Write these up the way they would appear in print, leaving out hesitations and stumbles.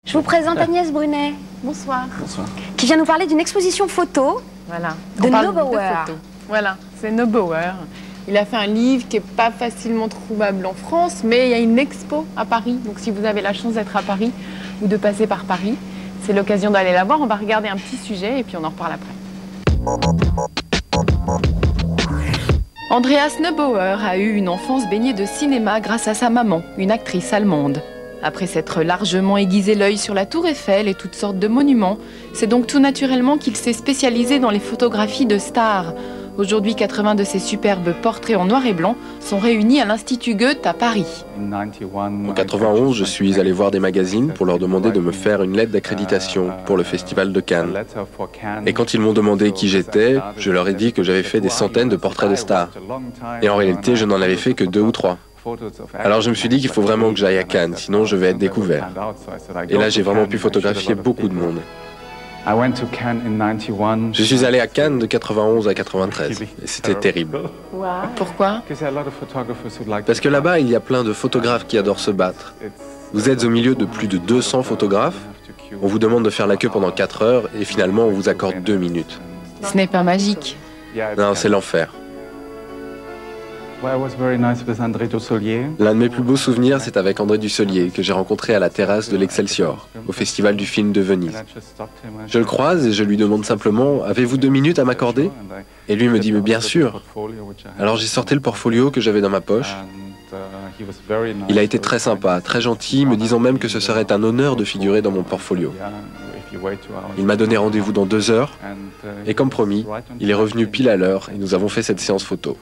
Je vous présente Agnès Brunet. Bonsoir. Bonsoir. Qui vient nous parler d'une exposition photo Voilà. de On parle Neubauer. photos. Voilà, c'est Neubauer. Il a fait un livre qui n'est pas facilement trouvable en France, mais il y a une expo à Paris. Donc si vous avez la chance d'être à Paris ou de passer par Paris, c'est l'occasion d'aller la voir. On va regarder un petit sujet et puis on en reparle après. Andreas Neubauer a eu une enfance baignée de cinéma grâce à sa maman, une actrice allemande. Après s'être largement aiguisé l'œil sur la Tour Eiffel et toutes sortes de monuments, c'est donc tout naturellement qu'il s'est spécialisé dans les photographies de stars. Aujourd'hui, 80 de ses superbes portraits en noir et blanc sont réunis à l'Institut Goethe à Paris. En 91, je suis allé voir des magazines pour leur demander de me faire une lettre d'accréditation pour le Festival de Cannes. Et quand ils m'ont demandé qui j'étais, je leur ai dit que j'avais fait des centaines de portraits de stars. Et en réalité, je n'en avais fait que 2 ou 3. Alors je me suis dit qu'il faut vraiment que j'aille à Cannes, sinon je vais être découvert. Et là, j'ai vraiment pu photographier beaucoup de monde. Je suis allé à Cannes de 91 à 93, et c'était terrible. Pourquoi? Parce que là-bas, il y a plein de photographes qui adorent se battre. Vous êtes au milieu de plus de 200 photographes, on vous demande de faire la queue pendant 4 heures, et finalement on vous accorde 2 minutes. Ce n'est pas magique. Non, c'est l'enfer. L'un de mes plus beaux souvenirs, c'est avec André Dussolier, que j'ai rencontré à la terrasse de l'Excelsior, au Festival du film de Venise. Je le croise et je lui demande simplement « Avez-vous 2 minutes à m'accorder ?» Et lui me dit « Mais bien sûr !» Alors j'ai sorti le portfolio que j'avais dans ma poche. Il a été très sympa, très gentil, me disant même que ce serait un honneur de figurer dans mon portfolio. Il m'a donné rendez-vous dans 2 heures, et comme promis, il est revenu pile à l'heure et nous avons fait cette séance photo.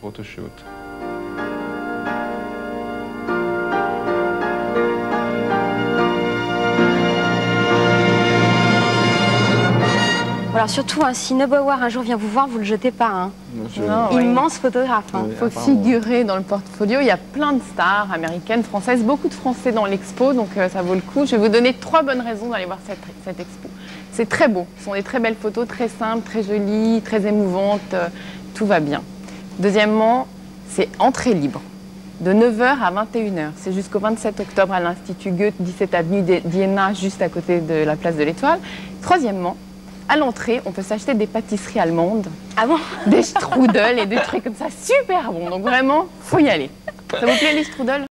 Alors surtout, si Neubauer un jour vient vous voir, vous ne le jetez pas. Hein. Non, Immense photographe. Hein. Il faut figurer dans le portfolio. Il y a plein de stars américaines, françaises, beaucoup de Français dans l'expo, donc ça vaut le coup. Je vais vous donner 3 bonnes raisons d'aller voir cette expo. C'est très beau, ce sont des très belles photos, très simples, très jolies, très émouvantes, tout va bien. Deuxièmement, c'est entrée libre, de 9h à 21h. C'est jusqu'au 27 octobre à l'Institut Goethe, 17 avenue d'Iéna, juste à côté de la place de l'Étoile. Troisièmement, à l'entrée, on peut s'acheter des pâtisseries allemandes. Ah bon? Des strudels et des trucs comme ça, super bons. Donc vraiment, faut y aller. Ça vous plaît les strudels?